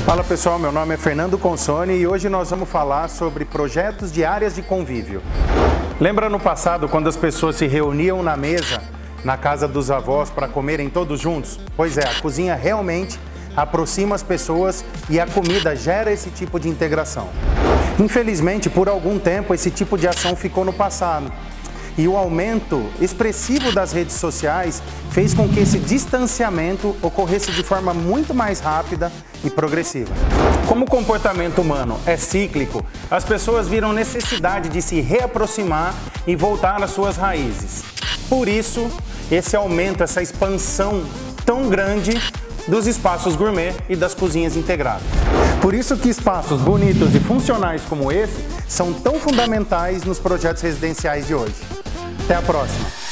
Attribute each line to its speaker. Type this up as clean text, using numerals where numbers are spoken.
Speaker 1: Fala pessoal, meu nome é Fernando Consoni e hoje nós vamos falar sobre projetos de áreas de convívio. Lembra no passado quando as pessoas se reuniam na mesa, na casa dos avós para comerem todos juntos? Pois é, a cozinha realmente aproxima as pessoas e a comida gera esse tipo de integração. Infelizmente, por algum tempo esse tipo de ação ficou no passado. E o aumento expressivo das redes sociais fez com que esse distanciamento ocorresse de forma muito mais rápida e progressiva. Como o comportamento humano é cíclico, as pessoas viram necessidade de se reaproximar e voltar às suas raízes. Por isso, esse aumento, essa expansão tão grande dos espaços gourmet e das cozinhas integradas. Por isso que espaços bonitos e funcionais como esse são tão fundamentais nos projetos residenciais de hoje. Até a próxima!